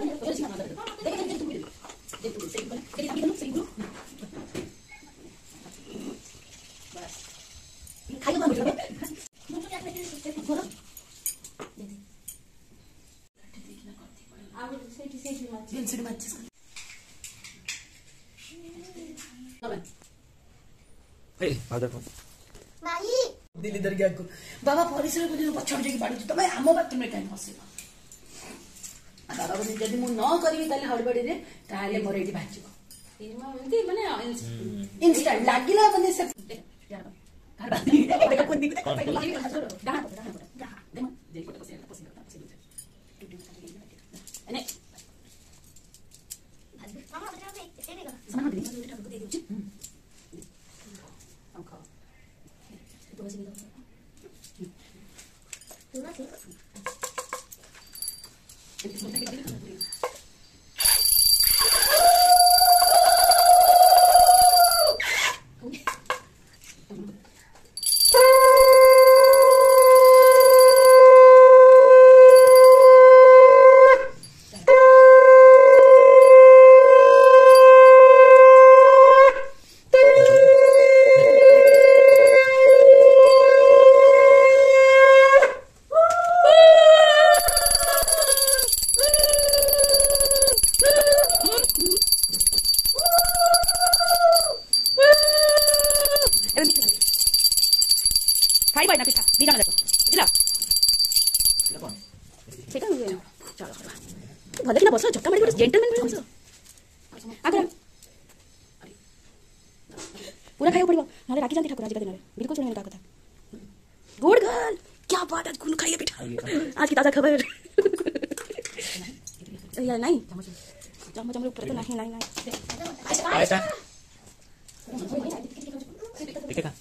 दिल्ली दरगाह को बाबा परिसर को पछड़ जाकि बाड़ी तुम आम बाथरूम कहीं बसिल बाबा को जब मुझे न करी हड़बड़ी में ताले मोर ये भाजो माने इनस्टांट लगिला माने से भले बस झट्टा मारी गोटे जेंटलमैन बस पूरा खाइए पड़ो ना राखी जाती ठाकुर आज दिन में बिल्कुल सुनिए कथा गुड गर्ल क्या बात है गुन खाइए बेटा आज की ताजा खबर यार नहीं चम्मच ऊपर तो नहीं नहीं